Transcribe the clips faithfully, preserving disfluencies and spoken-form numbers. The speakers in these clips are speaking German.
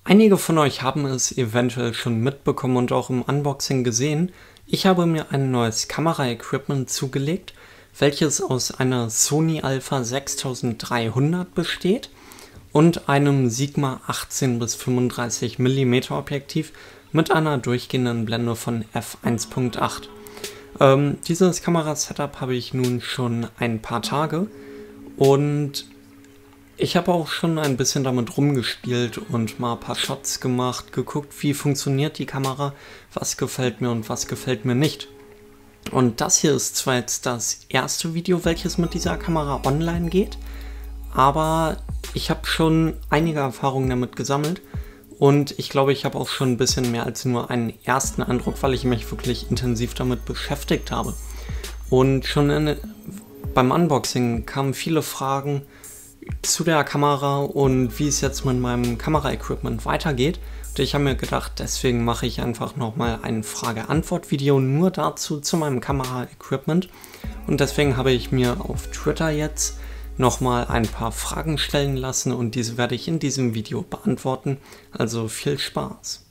Einige von euch haben es eventuell schon mitbekommen und auch im Unboxing gesehen. Ich habe mir ein neues Kamera-Equipment zugelegt, welches aus einer Sony Alpha sechstausenddreihundert besteht und einem Sigma achtzehn bis fünfunddreißig Millimeter Objektiv mit einer durchgehenden Blende von f eins Punkt acht. Ähm, dieses Kamerasetup habe ich nun schon ein paar Tage und ich habe auch schon ein bisschen damit rumgespielt und mal ein paar Shots gemacht, geguckt, wie funktioniert die Kamera, was gefällt mir und was gefällt mir nicht. Und das hier ist zwar jetzt das erste Video, welches mit dieser Kamera online geht, aber ich habe schon einige Erfahrungen damit gesammelt und ich glaube, ich habe auch schon ein bisschen mehr als nur einen ersten Eindruck, weil ich mich wirklich intensiv damit beschäftigt habe. Und schon in, beim Unboxing kamen viele Fragen zu der Kamera und wie es jetzt mit meinem Kamera-Equipment weitergeht. Und ich habe mir gedacht, deswegen mache ich einfach nochmal ein Frage-Antwort-Video nur dazu, zu meinem Kamera-Equipment. Und deswegen habe ich mir auf Twitter jetzt nochmal ein paar Fragen stellen lassen und diese werde ich in diesem Video beantworten. Also viel Spaß!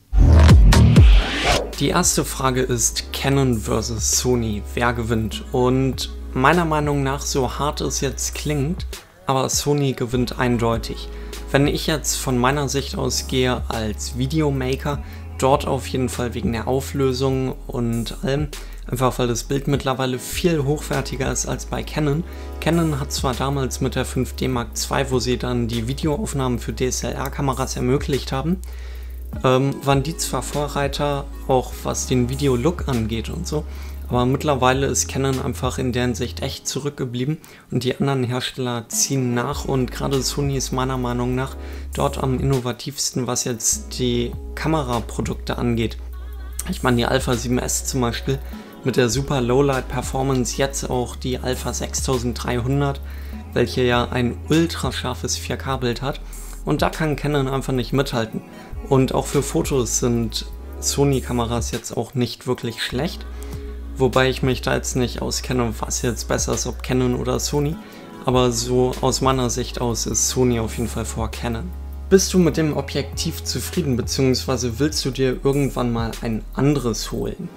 Die erste Frage ist Canon versus Sony. Wer gewinnt? Und meiner Meinung nach, so hart es jetzt klingt, aber Sony gewinnt eindeutig. Wenn ich jetzt von meiner Sicht aus gehe als Videomaker, dort auf jeden Fall wegen der Auflösung und allem, einfach weil das Bild mittlerweile viel hochwertiger ist als bei Canon. Canon hat zwar damals mit der fünf D Mark zwei, wo sie dann die Videoaufnahmen für D S L R-Kameras ermöglicht haben, ähm, waren die zwar Vorreiter, auch was den Videolook angeht und so, aber mittlerweile ist Canon einfach in der Hinsicht echt zurückgeblieben und die anderen Hersteller ziehen nach und gerade Sony ist meiner Meinung nach dort am innovativsten, was jetzt die Kameraprodukte angeht. Ich meine, die Alpha sieben S zum Beispiel mit der super Lowlight Performance, jetzt auch die Alpha sechstausenddreihundert, welche ja ein ultra scharfes vier K Bild hat und da kann Canon einfach nicht mithalten. Und auch für Fotos sind Sony-Kameras jetzt auch nicht wirklich schlecht. Wobei ich mich da jetzt nicht auskenne, was jetzt besser ist, ob Canon oder Sony. Aber so aus meiner Sicht aus ist Sony auf jeden Fall vor Canon. Bist du mit dem Objektiv zufrieden, beziehungsweise willst du dir irgendwann mal ein anderes holen?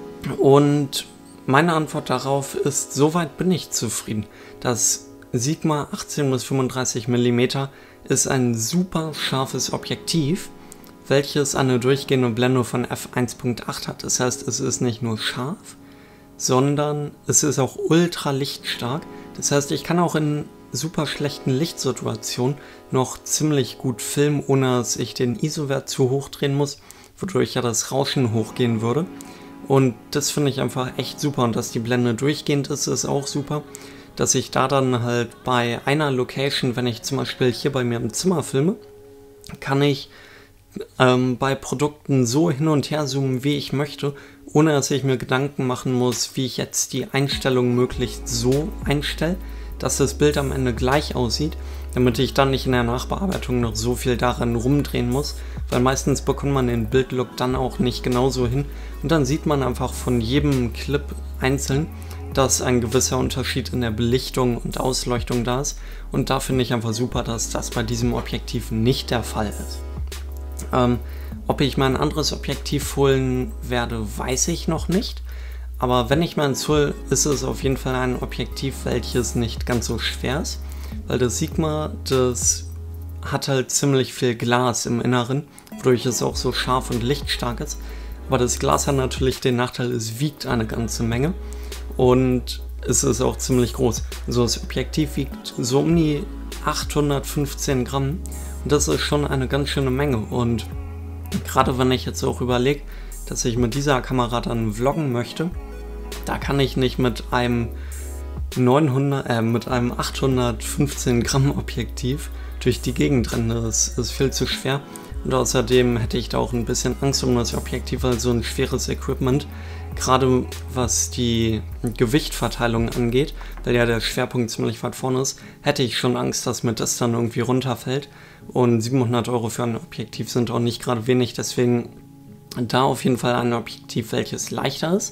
Und meine Antwort darauf ist, soweit bin ich zufrieden. Das Sigma achtzehn bis fünfunddreißig Millimeter ist ein super scharfes Objektiv, welches eine durchgehende Blende von f eins Punkt acht hat. Das heißt, es ist nicht nur scharf, sondern es ist auch ultra lichtstark. Das heißt, ich kann auch in super schlechten Lichtsituationen noch ziemlich gut filmen, ohne dass ich den I S O-Wert zu hoch drehen muss, wodurch ja das Rauschen hochgehen würde. Und das finde ich einfach echt super. Und dass die Blende durchgehend ist, ist auch super. Dass ich da dann halt bei einer Location, wenn ich zum Beispiel hier bei mir im Zimmer filme, kann ich ähm, bei Produkten so hin und her zoomen, wie ich möchte, ohne dass ich mir Gedanken machen muss, wie ich jetzt die Einstellung möglichst so einstelle, dass das Bild am Ende gleich aussieht, damit ich dann nicht in der Nachbearbeitung noch so viel daran rumdrehen muss, weil meistens bekommt man den Bildlook dann auch nicht genauso hin und dann sieht man einfach von jedem Clip einzeln, dass ein gewisser Unterschied in der Belichtung und Ausleuchtung da ist und da finde ich einfach super, dass das bei diesem Objektiv nicht der Fall ist. Ähm, ob ich mir ein anderes Objektiv holen werde, weiß ich noch nicht. Aber wenn ich mir eins hole, ist es auf jeden Fall ein Objektiv, welches nicht ganz so schwer ist. Weil das Sigma, das hat halt ziemlich viel Glas im Inneren, wodurch es auch so scharf und lichtstark ist. Aber das Glas hat natürlich den Nachteil, es wiegt eine ganze Menge. Und es ist auch ziemlich groß. Also das Objektiv wiegt so um die achthundertfünfzehn Gramm. Und das ist schon eine ganz schöne Menge. Und gerade wenn ich jetzt auch überlege, dass ich mit dieser Kamera dann vloggen möchte, da kann ich nicht mit einem neunhundert, äh, mit einem achthundertfünfzehn Gramm Objektiv durch die Gegend rennen. Das ist viel zu schwer. Und außerdem hätte ich da auch ein bisschen Angst um das Objektiv, also ein schweres Equipment. Gerade was die Gewichtverteilung angeht, weil ja der Schwerpunkt ziemlich weit vorne ist, hätte ich schon Angst, dass mir das dann irgendwie runterfällt. Und siebenhundert Euro für ein Objektiv sind auch nicht gerade wenig, deswegen da auf jeden Fall ein Objektiv, welches leichter ist.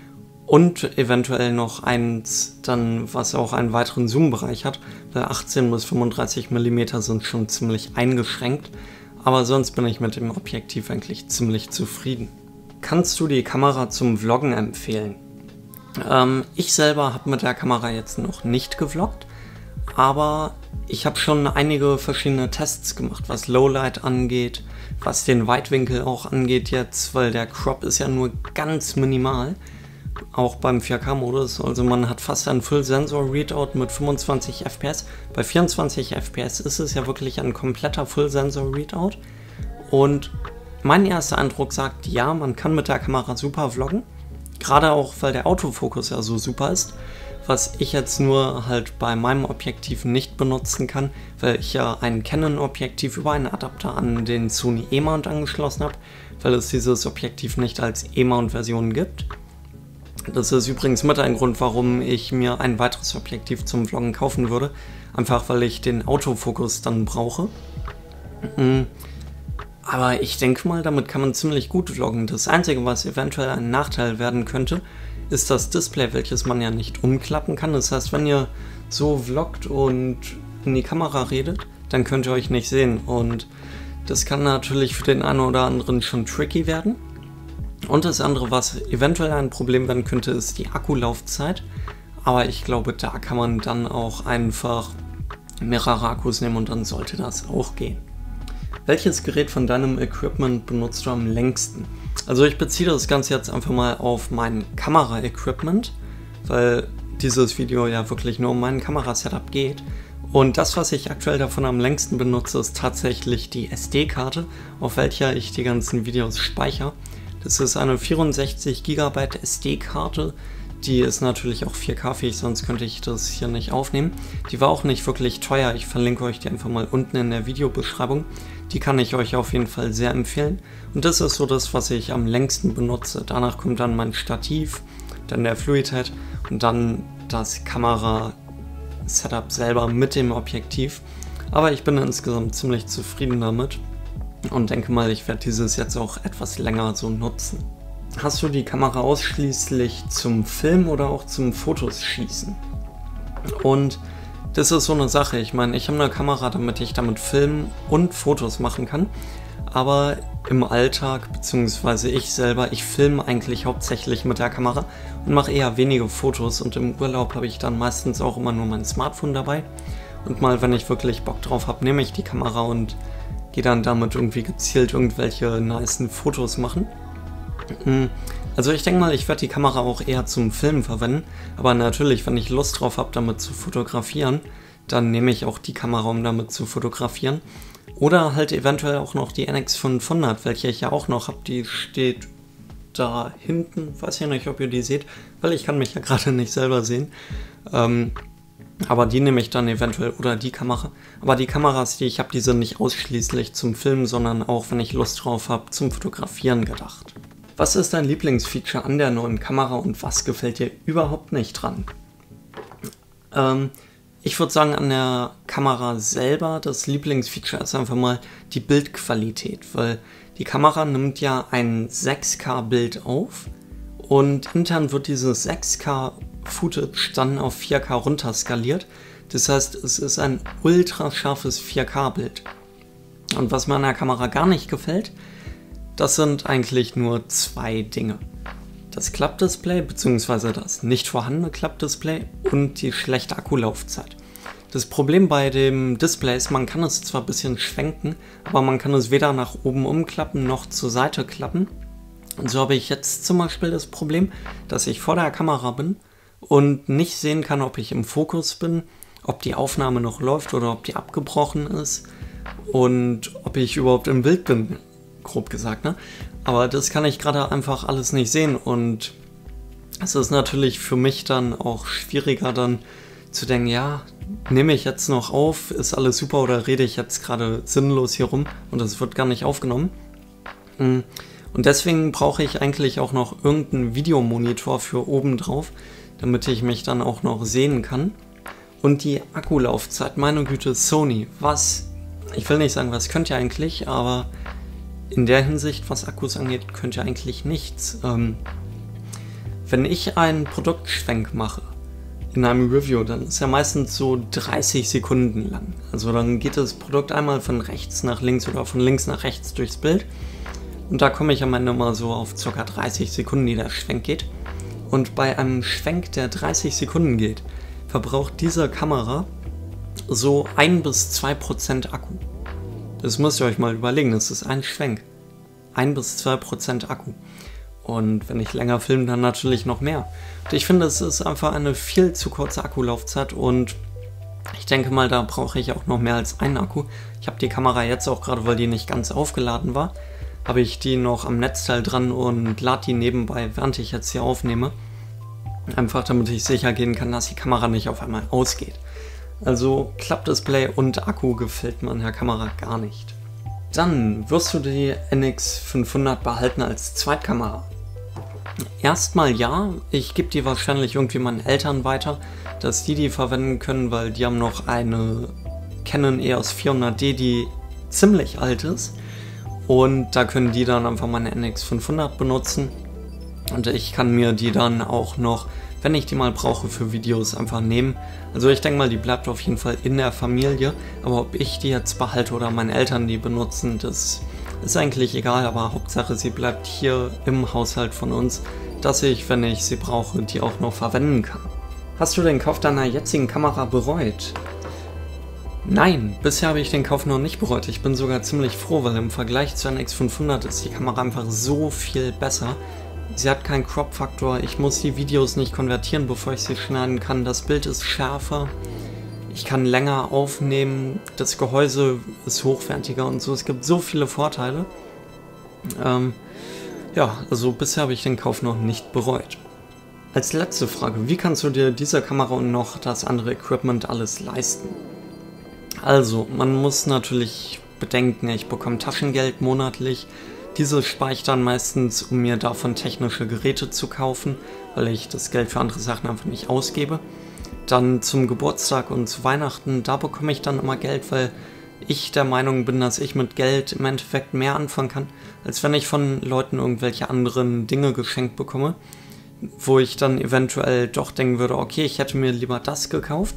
Und eventuell noch eins, dann, was auch einen weiteren Zoom-Bereich hat, weil achtzehn bis fünfunddreißig Millimeter sind schon ziemlich eingeschränkt. aber sonst bin ich mit dem Objektiv eigentlich ziemlich zufrieden. Kannst du die Kamera zum Vloggen empfehlen? Ähm, ich selber habe mit der Kamera jetzt noch nicht gevloggt, aber ich habe schon einige verschiedene Tests gemacht, was Lowlight angeht, was den Weitwinkel auch angeht jetzt, weil der Crop ist ja nur ganz minimal, auch beim vier K Modus, also man hat fast ein Full Sensor Readout mit fünfundzwanzig F P S. Bei vierundzwanzig F P S ist es ja wirklich ein kompletter Full Sensor Readout und mein erster Eindruck sagt, ja, man kann mit der Kamera super vloggen, gerade auch, weil der Autofokus ja so super ist, was ich jetzt nur halt bei meinem Objektiv nicht benutzen kann, weil ich ja ein Canon-Objektiv über einen Adapter an den Sony E-Mount angeschlossen habe, weil es dieses Objektiv nicht als E-Mount-Version gibt. Das ist übrigens mit ein Grund, warum ich mir ein weiteres Objektiv zum Vloggen kaufen würde, einfach weil ich den Autofokus dann brauche. Aber ich denke mal, damit kann man ziemlich gut vloggen. Das Einzige, was eventuell ein Nachteil werden könnte, ist das Display, welches man ja nicht umklappen kann. Das heißt, wenn ihr so vloggt und in die Kamera redet, dann könnt ihr euch nicht sehen. Und das kann natürlich für den einen oder anderen schon tricky werden. Und das andere, was eventuell ein Problem werden könnte, ist die Akkulaufzeit. Aber ich glaube, da kann man dann auch einfach mehrere Akkus nehmen und dann sollte das auch gehen. Welches Gerät von deinem Equipment benutzt du am längsten? Also ich beziehe das Ganze jetzt einfach mal auf mein Kamera-Equipment, weil dieses Video ja wirklich nur um mein Kamerasetup geht. Und das, was ich aktuell davon am längsten benutze, ist tatsächlich die S D-Karte, auf welcher ich die ganzen Videos speichere. Das ist eine vierundsechzig Gigabyte S D-Karte, die ist natürlich auch vier K-fähig, sonst könnte ich das hier nicht aufnehmen. Die war auch nicht wirklich teuer, ich verlinke euch die einfach mal unten in der Videobeschreibung. Die kann ich euch auf jeden Fall sehr empfehlen. Und das ist so das, was ich am längsten benutze. Danach kommt dann mein Stativ, dann der Fluidhead und dann das Kamera-Setup selber mit dem Objektiv. Aber ich bin insgesamt ziemlich zufrieden damit und denke mal, ich werde dieses jetzt auch etwas länger so nutzen. Hast du die Kamera ausschließlich zum Filmen oder auch zum Fotos schießen? Und das ist so eine Sache, ich meine, ich habe eine Kamera, damit ich damit filmen und Fotos machen kann, aber im Alltag, beziehungsweise ich selber, ich filme eigentlich hauptsächlich mit der Kamera und mache eher wenige Fotos und im Urlaub habe ich dann meistens auch immer nur mein Smartphone dabei und mal, wenn ich wirklich Bock drauf habe, nehme ich die Kamera und gehe dann damit irgendwie gezielt irgendwelche nicen Fotos machen. Also ich denke mal, ich werde die Kamera auch eher zum Filmen verwenden, aber natürlich, wenn ich Lust drauf habe, damit zu fotografieren, dann nehme ich auch die Kamera, um damit zu fotografieren. Oder halt eventuell auch noch die N X fünfhundert, welche ich ja auch noch habe, die steht da hinten, weiß ich nicht, ob ihr die seht, weil ich kann mich ja gerade nicht selber sehen. Ähm, aber die nehme ich dann eventuell, oder die Kamera. Aber die Kameras, die ich habe, die sind nicht ausschließlich zum Filmen, sondern auch, wenn ich Lust drauf habe, zum Fotografieren gedacht. Was ist dein Lieblingsfeature an der neuen Kamera und was gefällt dir überhaupt nicht dran? Ähm, ich würde sagen, an der Kamera selber, das Lieblingsfeature ist einfach mal die Bildqualität, weil die Kamera nimmt ja ein sechs K Bild auf und intern wird dieses sechs K Footage dann auf vier K runterskaliert. Das heißt, es ist ein ultra scharfes vier K Bild. Und was mir an der Kamera gar nicht gefällt, das sind eigentlich nur zwei Dinge. Das Klappdisplay bzw. das nicht vorhandene Klappdisplay und die schlechte Akkulaufzeit. Das Problem bei dem Display ist, man kann es zwar ein bisschen schwenken, aber man kann es weder nach oben umklappen noch zur Seite klappen. Und so habe ich jetzt zum Beispiel das Problem, dass ich vor der Kamera bin und nicht sehen kann, ob ich im Fokus bin, ob die Aufnahme noch läuft oder ob die abgebrochen ist und ob ich überhaupt im Bild bin. Grob gesagt, ne? Aber das kann ich gerade einfach alles nicht sehen und es ist natürlich für mich dann auch schwieriger dann zu denken, ja, nehme ich jetzt noch auf, ist alles super oder rede ich jetzt gerade sinnlos hier rum und es wird gar nicht aufgenommen. Und deswegen brauche ich eigentlich auch noch irgendeinen Videomonitor für oben drauf, damit ich mich dann auch noch sehen kann. Und die Akkulaufzeit, meine Güte, Sony, was, ich will nicht sagen, was könnt ihr eigentlich, aber in der Hinsicht, was Akkus angeht, könnt ihr eigentlich nichts. Ähm, wenn ich einen Produktschwenk mache, in einem Review, dann ist ja meistens so dreißig Sekunden lang. Also dann geht das Produkt einmal von rechts nach links oder von links nach rechts durchs Bild. Und da komme ich am Ende mal so auf ca. dreißig Sekunden, die der Schwenk geht. Und bei einem Schwenk, der dreißig Sekunden geht, verbraucht diese Kamera so ein bis zwei Prozent Akku. Das müsst ihr euch mal überlegen, das ist ein Schwenk. ein bis zwei Prozent Akku. Und wenn ich länger filme, dann natürlich noch mehr. Und ich finde, es ist einfach eine viel zu kurze Akkulaufzeit und ich denke mal, da brauche ich auch noch mehr als einen Akku. Ich habe die Kamera jetzt auch gerade, weil die nicht ganz aufgeladen war, habe ich die noch am Netzteil dran und lade die nebenbei, während ich jetzt hier aufnehme. Einfach damit ich sicher gehen kann, dass die Kamera nicht auf einmal ausgeht. Also Klappdisplay und Akku gefällt mir an der Kamera gar nicht. Dann wirst du die N X fünfhundert behalten als Zweitkamera. Erstmal ja, ich gebe die wahrscheinlich irgendwie meinen Eltern weiter, dass die die verwenden können, weil die haben noch eine Canon E O S vierhundert D, die ziemlich alt ist. Und da können die dann einfach meine N X fünfhundert benutzen. Und ich kann mir die dann auch noch, wenn ich die mal brauche für Videos, einfach nehmen. Also ich denke mal, die bleibt auf jeden Fall in der Familie. Aber ob ich die jetzt behalte oder meine Eltern die benutzen, das ist eigentlich egal. Aber Hauptsache, sie bleibt hier im Haushalt von uns, dass ich, wenn ich sie brauche, die auch noch verwenden kann. Hast du den Kauf deiner jetzigen Kamera bereut? Nein, bisher habe ich den Kauf noch nicht bereut. Ich bin sogar ziemlich froh, weil im Vergleich zur N X fünfhundert ist die Kamera einfach so viel besser. Sie hat keinen Crop-Faktor, ich muss die Videos nicht konvertieren, bevor ich sie schneiden kann. Das Bild ist schärfer, ich kann länger aufnehmen, das Gehäuse ist hochwertiger und so. Es gibt so viele Vorteile. Ähm, ja, also bisher habe ich den Kauf noch nicht bereut. Als letzte Frage, wie kannst du dir diese Kamera und noch das andere Equipment alles leisten? Also, man muss natürlich bedenken, ich bekomme Taschengeld monatlich. Dieses spare ich dann meistens, um mir davon technische Geräte zu kaufen, weil ich das Geld für andere Sachen einfach nicht ausgebe. Dann zum Geburtstag und zu Weihnachten, da bekomme ich dann immer Geld, weil ich der Meinung bin, dass ich mit Geld im Endeffekt mehr anfangen kann, als wenn ich von Leuten irgendwelche anderen Dinge geschenkt bekomme, wo ich dann eventuell doch denken würde, okay, ich hätte mir lieber das gekauft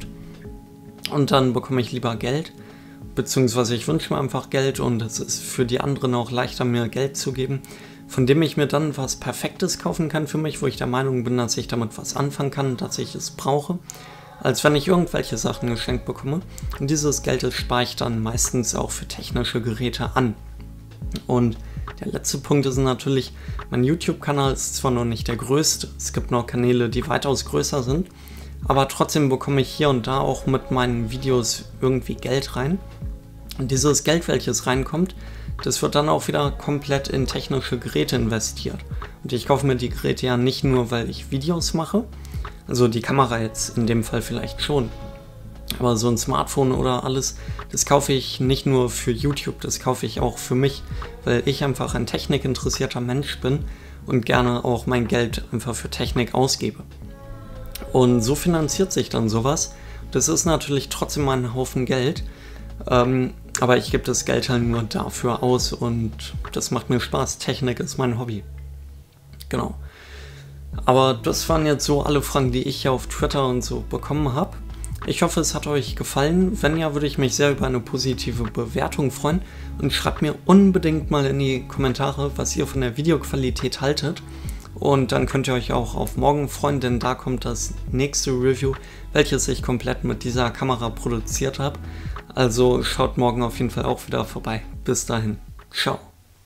und dann bekomme ich lieber Geld. Beziehungsweise ich wünsche mir einfach Geld und es ist für die anderen auch leichter, mir Geld zu geben, von dem ich mir dann was Perfektes kaufen kann für mich, wo ich der Meinung bin, dass ich damit was anfangen kann, dass ich es brauche, als wenn ich irgendwelche Sachen geschenkt bekomme. Und dieses Geld das spare ich dann meistens auch für technische Geräte an. Und der letzte Punkt ist natürlich, mein YouTube-Kanal ist zwar noch nicht der größte, es gibt noch Kanäle, die weitaus größer sind, aber trotzdem bekomme ich hier und da auch mit meinen Videos irgendwie Geld rein. Und dieses Geld, welches reinkommt, das wird dann auch wieder komplett in technische Geräte investiert. Und ich kaufe mir die Geräte ja nicht nur, weil ich Videos mache, also die Kamera jetzt in dem Fall vielleicht schon, aber so ein Smartphone oder alles, das kaufe ich nicht nur für YouTube, das kaufe ich auch für mich, weil ich einfach ein technikinteressierter Mensch bin und gerne auch mein Geld einfach für Technik ausgebe. Und so finanziert sich dann sowas. Das ist natürlich trotzdem ein Haufen Geld, ähm, aber ich gebe das Geld halt nur dafür aus und das macht mir Spaß. Technik ist mein Hobby. Genau. Aber das waren jetzt so alle Fragen, die ich hier auf Twitter und so bekommen habe. Ich hoffe, es hat euch gefallen. Wenn ja, würde ich mich sehr über eine positive Bewertung freuen. Und schreibt mir unbedingt mal in die Kommentare, was ihr von der Videoqualität haltet. Und dann könnt ihr euch auch auf morgen freuen, denn da kommt das nächste Review, welches ich komplett mit dieser Kamera produziert habe. Also schaut morgen auf jeden Fall auch wieder vorbei. Bis dahin. Ciao.